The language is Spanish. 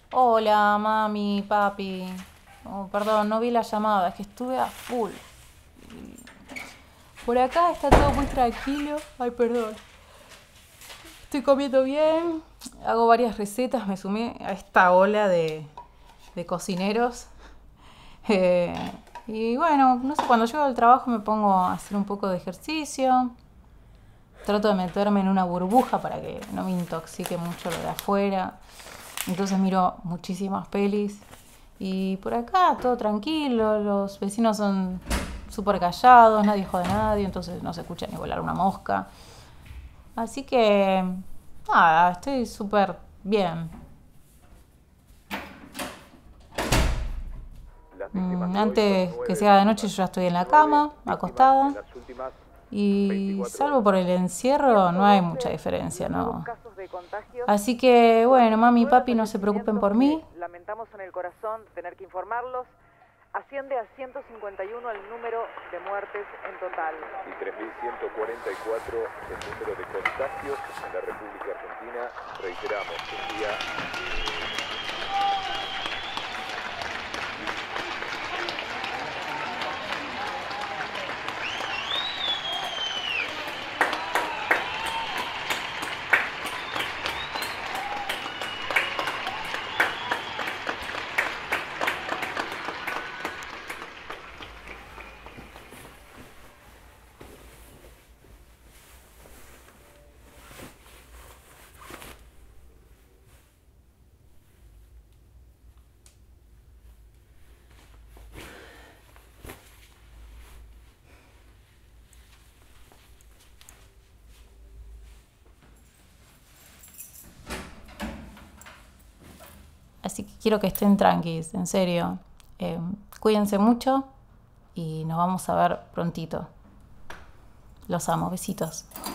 Hola, mami, papi. Oh, perdón, no vi la llamada, es que estuve a full. Por acá está todo muy tranquilo. Ay, perdón. Estoy comiendo bien, hago varias recetas, me sumé a esta ola de cocineros. Eh, y bueno, no sé, cuando llego del trabajo me pongo a hacer un poco de ejercicio. Trato de meterme en una burbuja para que no me intoxique mucho lo de afuera. Entonces miro muchísimas pelis. Y por acá todo tranquilo, los vecinos son súper callados, nadie jode a nadie, entonces no se escucha ni volar una mosca. Así que, nada, estoy súper bien. Las víctimas de hoy son Antes que 9 sea de noche víctimas. yo ya estoy en la 9 cama, víctimas acostada. en las últimas Y 24 salvo horas. por el encierro no hay mucha 112 diferencia, nuevos ¿no? casos de contagios Así que, y bueno, mami y 49 papi no se preocupen fallecimientos por que mí. lamentamos en el corazón tener que informarlos. Asciende a 151 el número de muertes en total. Y 3.144 el número de contagios en la República Argentina. Reiteramos, un día Así que quiero que estén tranquilos, en serio. Cuídense mucho y nos vamos a ver prontito. Los amo, besitos.